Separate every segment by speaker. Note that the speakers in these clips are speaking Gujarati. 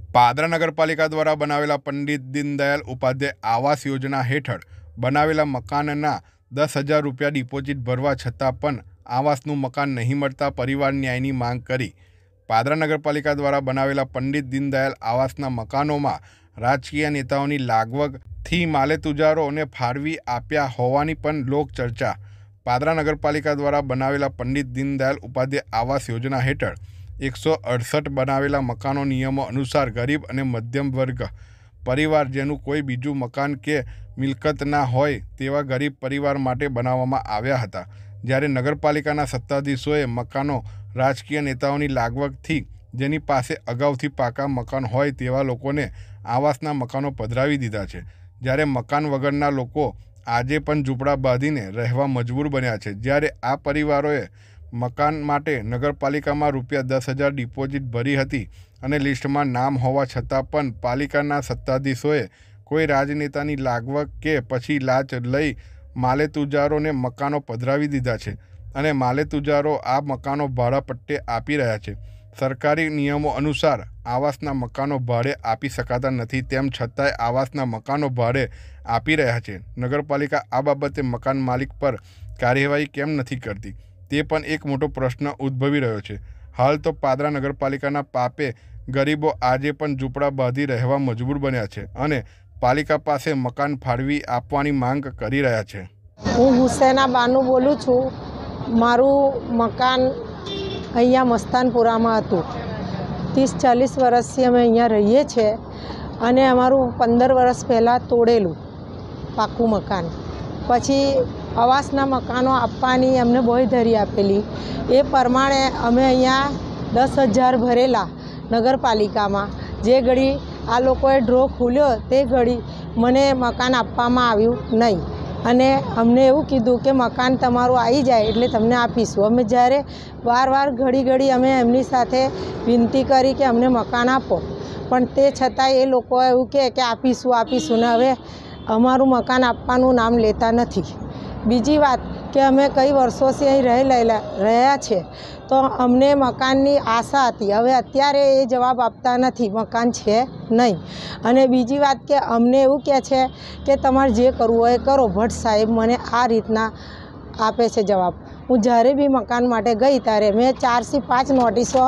Speaker 1: પાદરા નગરપાલિકા દ્વારા બનાવેલા પંડિત દીનદયાલ ઉપાધ્યાય આવાસ યોજના હેઠળ બનાવેલા મકાનના 10,000 રૂપિયા ડિપોઝિટ ભરવા છતાં પણ આવાસનું મકાન નહીં મળતા પરિવાર ન્યાયની માંગ કરી। પાદરા નગરપાલિકા દ્વારા બનાવેલા પંડિત દીનદયાલ આવાસના મકાનોમાં રાજકીય નેતાઓની લાગવગથી માલેતુજારોને ફાળવી આપ્યા હોવાની પણ લોકચર્ચા। પાદરા નગરપાલિકા દ્વારા બનાવેલા પંડિત દીનદયાલ ઉપાધ્યાય આવાસ યોજના હેઠળ 168 બનાવેલા મકાનો નિયમો અનુસાર ગરીબ અને મધ્યમ વર્ગ પરિવાર જેનું કોઈ બીજું મકાન કે મિલકત ના હોય તેવા ગરીબ પરિવાર માટે બનાવવામાં આવ્યા હતા। જ્યારે નગરપાલિકાના સત્તાધીશોએ મકાનો રાજકીય નેતાઓની લાગવગથી જેની પાસે અગાઉથી પાકા મકાન હોય તેવા લોકોને આવાસના મકાનો પધરાવી દીધા છે। જ્યારે મકાન વગરના લોકો આજે પણ ઝૂંપડા બાંધીને રહેવા મજબૂર બન્યા છે। જ્યારે આ પરિવારોએ મકાન માટે નગરપાલિકામાં ₹10,000 ડિપોઝિટ ભરી હતી અને લિસ્ટમાં નામ હોવા છતાં પણ પાલિકાના સત્તાધીશોએ કોઈ રાજનેતાની લાગવગ કે પછી લાંચ લઈ માલેતુજારોને મકાનો પધરાવી દીધા છે અને માલેતુજારો આ મકાનો ભાડા પટ્ટે આપી રહ્યા છે। સરકારી નિયમો અનુસાર આવાસના મકાનો ભાડે આપી શકાતા નથી, તેમ છતાંય આવાસના મકાનો ભાડે આપી રહ્યા છે। નગરપાલિકા આ બાબતે મકાન માલિક પર કાર્યવાહી કેમ નથી કરતી તે પણ એક મોટો પ્રશ્ન ઉદ્ભવી રહ્યો છે। હાલ તો પાદરા નગરપાલિકાના પાપે ગરીબો આજે પણ ઝૂંપડા બાંધી રહેવા મજબૂર બન્યા છે અને પાલિકા પાસે મકાન ફાળવી આપવાની માંગ કરી રહ્યા છે।
Speaker 2: હું હુસૈના બાનુ બોલું છું। મારું મકાન અહીંયા મસ્તાનપુરામાં હતું। 30-40 વર્ષથી અમે અહીંયા રહીએ છીએ અને અમારું 15 વર્ષ પહેલાં તોડેલું પાકું મકાન, પછી આવાસના મકાનો આપવાની અમને બાંહેધરી આપેલી। એ પ્રમાણે અમે અહીંયા 10,000 ભરેલા નગરપાલિકામાં। જે ઘડી આ લોકોએ ડ્રો ખોલ્યો તે ઘડી મને મકાન આપવામાં આવ્યું નહીં અને અમને એવું કીધું કે મકાન તમારું આવી જાય એટલે તમને આપીશું। અમે જ્યારે વાર ઘડી અમે એમની સાથે વિનંતી કરી કે અમને મકાન આપો, પણ તે છતાંય એ લોકો એવું કહે કે આપીશું ને હવે અમારું મકાન આપવાનું નામ લેતા નથી। બીજી વાત કે અમે કઈ વર્ષોથી અહીં રહ્યા છે તો અમને મકાનની આશા હતી, હવે અત્યારે એ જવાબ આપતા નથી, મકાન છે નહીં। અને બીજી વાત કે અમને એવું કહે છે કે તમારે જે કરવું હોય એ કરો। ભટ્ટ સાહેબ મને આ રીતના આપે છે જવાબ। હું જ્યારે બી મકાન માટે ગઈ ત્યારે મેં 4 થી 5 નોટિસો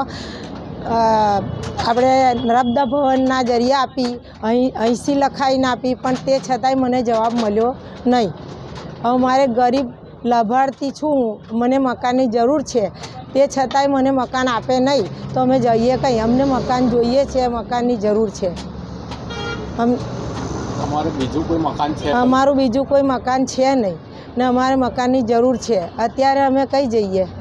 Speaker 2: આપણે નર્મદા ભવનના જરીએ આપી, અહીંથી લખાઈને આપી, પણ તે છતાંય મને જવાબ મળ્યો નહીં। અમારે ગરીબ લાભાર્થી છું, મને મકાનની જરૂર છે, તે છતાંય મને મકાન આપે નહીં તો અમે જઈએ કંઈ? અમને મકાન જોઈએ છે, મકાનની જરૂર છે।
Speaker 3: અમારું બીજું કોઈ મકાન છે?
Speaker 2: અમારું બીજું કોઈ મકાન છે નહીં ને અમારે મકાનની જરૂર છે। અત્યારે અમે કઈ જઈએ?